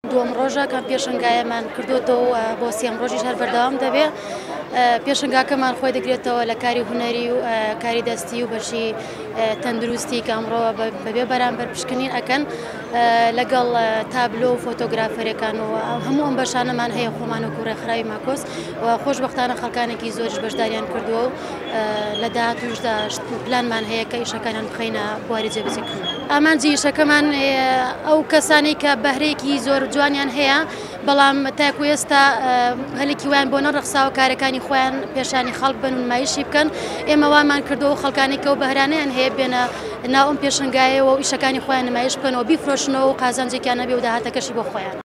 دووەم ڕۆژە کە پێشنگایەمان کردوتەوە بۆ سێم ڕۆژیش هەر بەردەوام دەبێت. پێشنگاکەمان خۆی دەگرێتەوە لە کاری هونەری و کاری دەستی و بەشی تەندروستی کە ئەمڕۆ بەبێ بەرامبەر پشکنین ئەکەن لەگەڵ تابلۆ و فۆتۆگرافەرەکان و هەموو ئەم بەشانەمان هەیە خۆمان و ڕێکخراوی ماکۆس و خۆشبەختانە خەڵکانێکی زۆریش بەشداریان کردووە و لە داهاتووشدا پلانمان هەیە کە ئیشەکانیان بخەینە بواری جێبەجێکردن. ئامانجی ئیشەکەمان ئەو کەسانی کە بەهرەیەکی زۆر جوانیان هەیە بەڵام تاکو ئێستا هەلێکی ویان بۆ نەڕەخساوە کارەکانی خۆیان پێشانی خەڵک بن و نمایشی بکەن. ئێمە وامان کردەوە خەڵکانی کە و بەهرانیان هەیە بێنە ناو ئەم پێشنگایەوە و ئیشەکانی خۆیان نمایش بکەنەوە بیفرۆشنەوە و قازانجێکیان نەبێ و داهاتەکەشی بۆ خۆیان.